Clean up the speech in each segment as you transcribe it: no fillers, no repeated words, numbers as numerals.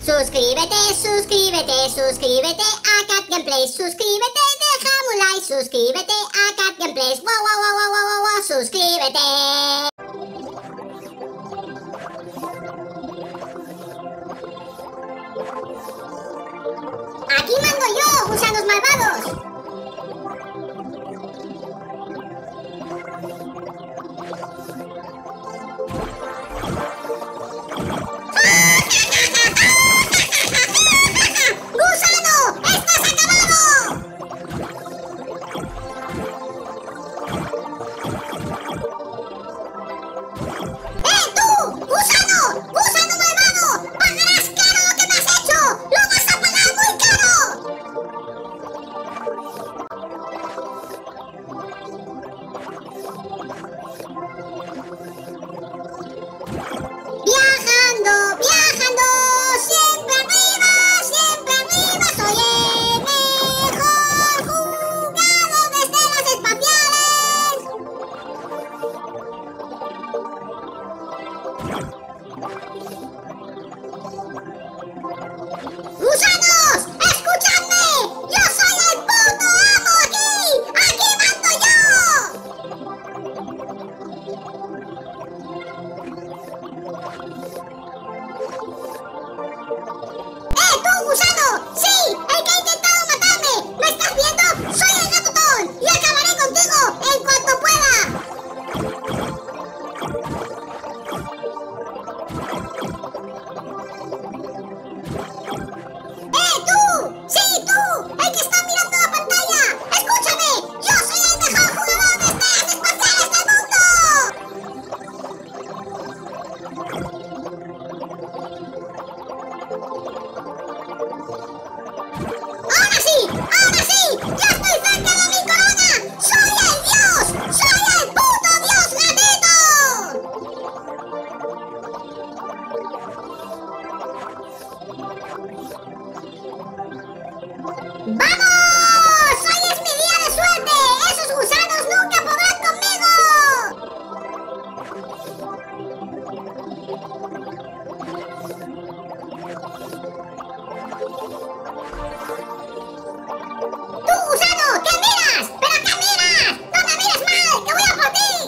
Suscríbete, suscríbete, suscríbete a Cat Gameplays. Suscríbete, déjame un like. Suscríbete a Cat Gameplays. Wow, wow, wow, wow, wow, wow, suscríbete. Aquí mando yo, gusanos malvados. ¡Gusanos! ¡Escuchadme! ¡Yo soy el puto amo aquí! ¡Aquí mando yo! ¡Tú, gusano! ¡Sí! ¡El que ha intentado matarme! ¿Me estás viendo? ¡Soy el Gatotón! ¡Y acabaré contigo en cuanto pueda! ¡Ahora sí! ¡Ya estoy cerca de mi corona! ¡Soy el dios! ¡Soy el puto dios gatito! ¡Vamos! ¡Hoy es mi día de suerte! ¡Esos gusanos nunca podrán conmigo! ¡Gusano! ¿Qué miras? ¿Pero qué miras? ¡No me mires mal! ¡Que voy a por ti!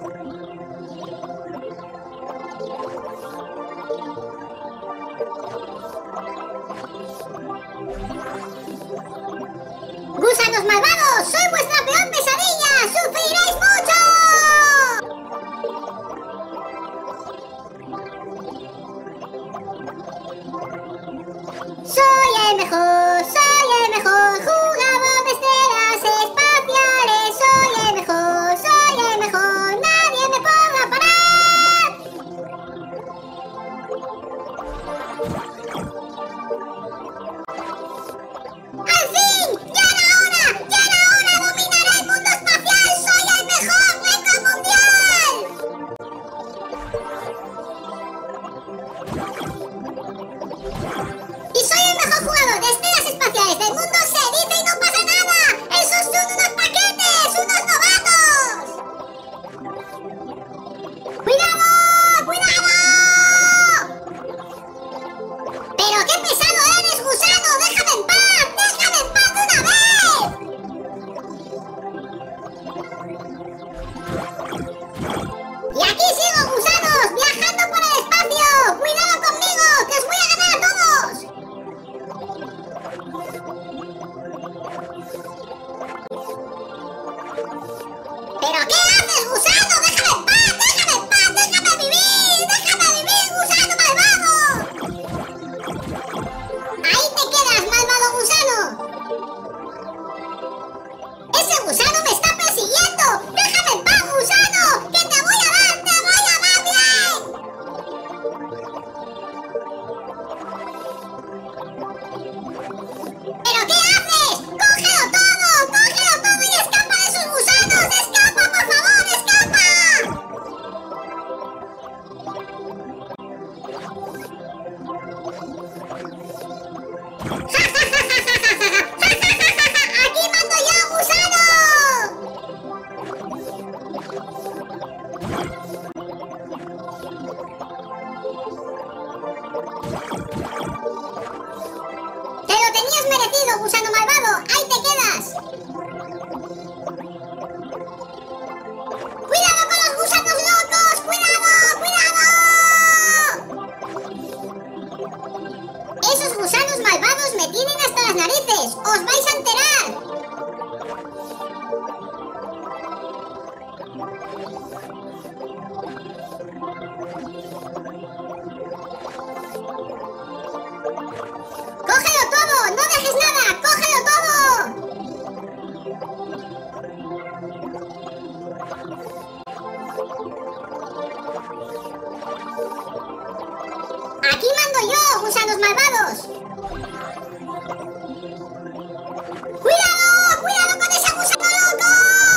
¡Gusanos malvados! ¡Soy vuestra peor pesadilla! ¡Sufriréis mucho! ¡Soy el mejor! ¡Soy el mejor! ¡Jugador de estrellas espaciales! ¡Soy el mejor! ¡Soy el mejor! ¡Nadie me podrá parar! ¡Al fin! ¡Ya era hora! ¡Ya era hora! ¡Dominaré el mundo espacial! ¡Soy el mejor reino mundial! ¡Y soy el mejor jugador de estrellas espaciales del mundo! ¡Se dice y no pasa nada! ¡Esos son unos paquetes! ¡Unos novatos! ¡Cuidado! ¡Cuidado! ¡Pero qué pesado eres, gusano! ¡Déjame en paz! ¡Déjame en paz de una vez! ¡Y aquí sigo, gusanos! ¡Viajando por el espacio! ¡Cuidado conmigo! ¡Que os voy a ganar a todos! ¿Pero qué haces, gusano? ¡Déjame en paz! ¡Déjame en paz! ¡Déjame vivir! ¡Déjame vivir, gusano malvado! ¡Ahí te quedas, malvado gusano! ¡Ese gusano me está persiguiendo! ¡Déjame en paz, gusano! ¡Que te voy a dar! ¡Te voy a dar bien! ¿Pero qué haces? ¡Cógelo todo! ¡Cógelo todo y escapa de esos gusanos! ¡Escapa, por favor! ¡Escapa! ¡Aquí mando yo, gusano! gusano malvado! ¡Ahí te quedas! ¡Cuidado con los gusanos locos! ¡Cuidado! ¡Cuidado! Esos gusanos malvados me tienen hasta las narices. ¡Os vais a enterar! ¡Cógelo todo! ¡No dejes nada! ¡Cógelo todo! ¡Aquí mando yo, gusanos malvados! ¡Cuidado! ¡Cuidado con ese gusano loco!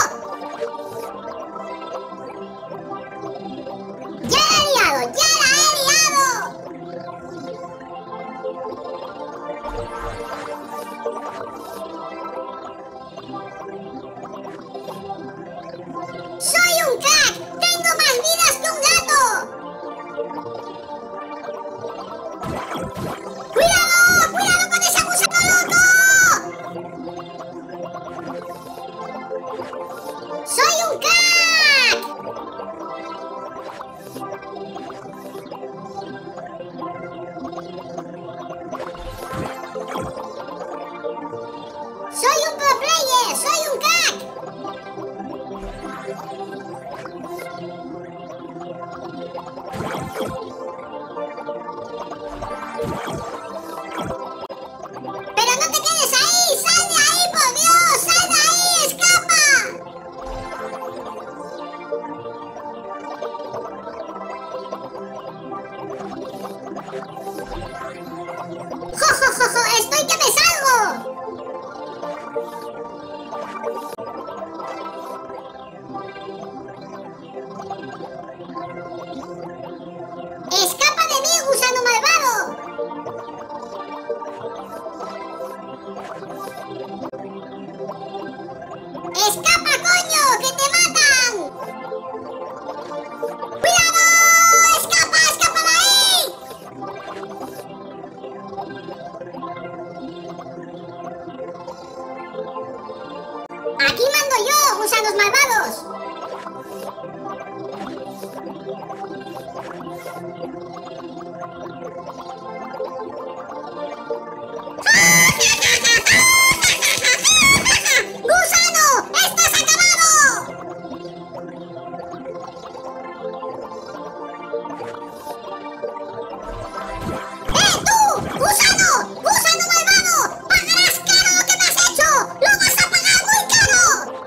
¡Ya la he liado! ¡Ya la he liado! ¡Soy un crack! ¡Tengo más vidas que un gato! ¡Cuidado! ¡Cuidado con ese gusano loco! ¡Soy un crack! ¡Soy un pro player! ¡Soy un crack! ¡Pero no te quedes ahí! ¡Sal de ahí, por Dios! ¡Sal de ahí! ¡Escapa! ¡Jo, jo, jo, jo! ¡Estoy que me salgo! ¡Escapa de mí, gusano malvado! ¡Escapa, coño! ¡Que te matan! ¡Cuidado! ¡Escapa! ¡Escapa de ahí! ¡Aquí mando yo, gusanos malvados! ¡Gusano! ¡Estás acabado! ¡Tú! ¡Gusano! ¡Gusano malvado! ¡Pagarás caro lo que me has hecho! ¡Lo vas a pagar muy caro!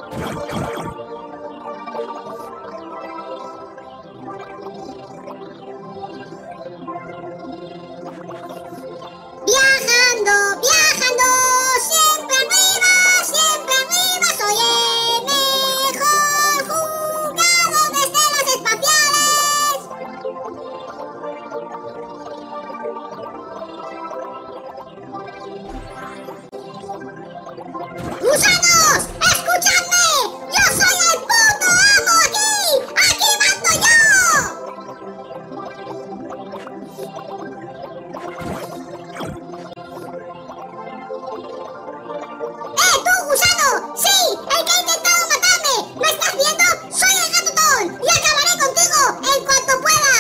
Viajando, viajando, siempre arriba, soy el mejor jugador de estelas espaciales. ¡Gusanos! ¡Escuchadme! ¡Yo soy el puto amo aquí! ¡Aquí mando yo! ¡Tú, gusano! ¡Sí! ¡El que ha intentado matarme! ¿Me estás viendo? ¡Soy el gatotón! ¡Y acabaré contigo en cuanto pueda!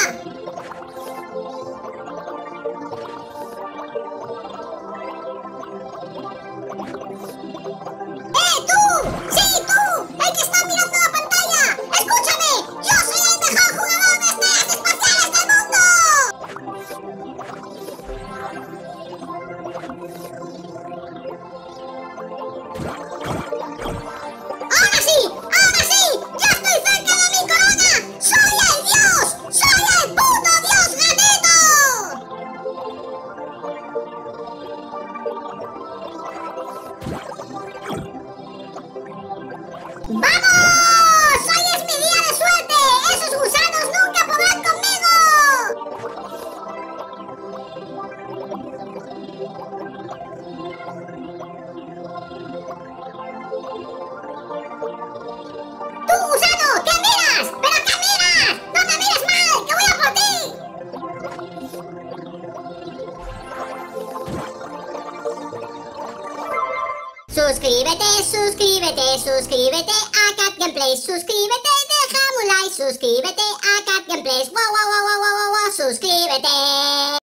¡Tú! ¡Sí, tú! ¡El que está mirando la pantalla! ¡Escúchame! ¡Yo soy el mejor jugador de estelas espaciales del mundo! ¡Ahora sí! ¡Ahora sí! ¡Ya estoy cerca de mi corona! ¡Soy el dios! ¡Soy el puto dios gatito! ¡Vamos! ¡Hoy es mi día de suerte! ¡Esos gusanos nunca podrán conmigo! Suscríbete, suscríbete, suscríbete a Cat Gameplays. Suscríbete, déjame un like. Suscríbete a Cat Gameplays. Wow, wow, wow, wow, wow, wow, suscríbete.